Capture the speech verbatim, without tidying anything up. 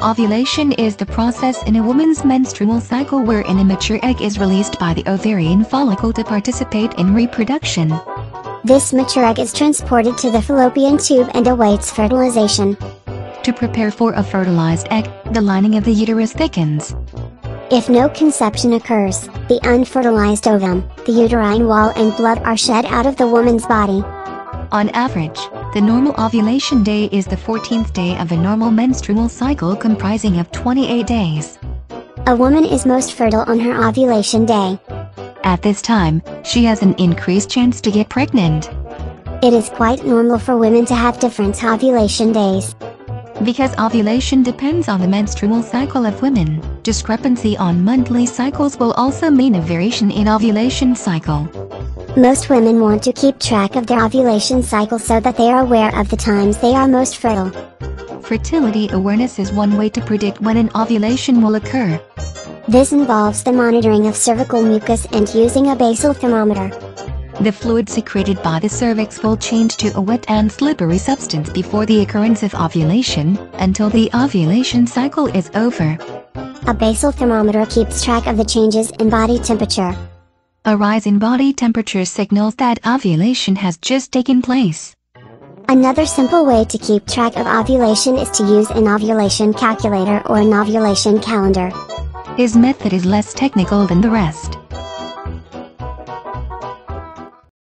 Ovulation is the process in a woman's menstrual cycle wherein a mature egg is released by the ovarian follicle to participate in reproduction. This mature egg is transported to the fallopian tube and awaits fertilization. To prepare for a fertilized egg, the lining of the uterus thickens. If no conception occurs, the unfertilized ovum, the uterine wall and blood are shed out of the woman's body. On average, the normal ovulation day is the fourteenth day of a normal menstrual cycle comprising of twenty-eight days. A woman is most fertile on her ovulation day. At this time, she has an increased chance to get pregnant. It is quite normal for women to have different ovulation days. Because ovulation depends on the menstrual cycle of women, discrepancy on monthly cycles will also mean a variation in ovulation cycle. Most women want to keep track of their ovulation cycle so that they are aware of the times they are most fertile. Fertility awareness is one way to predict when an ovulation will occur. This involves the monitoring of cervical mucus and using a basal thermometer. The fluid secreted by the cervix will change to a wet and slippery substance before the occurrence of ovulation, until the ovulation cycle is over. A basal thermometer keeps track of the changes in body temperature. A rise in body temperature signals that ovulation has just taken place. Another simple way to keep track of ovulation is to use an ovulation calculator or an ovulation calendar. His method is less technical than the rest.